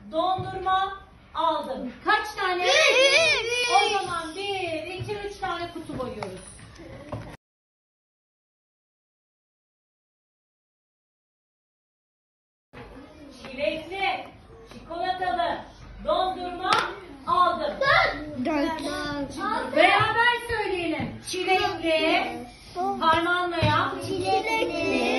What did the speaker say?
dondurma aldım. Kaç tane? Bir. O zaman 1, 2, 3 tane kutu boyuyoruz. Çilekli, çikolatalı, dondurma aldım. Beraber söyleyelim. Çilekli, parmağınla yap. Çilekli,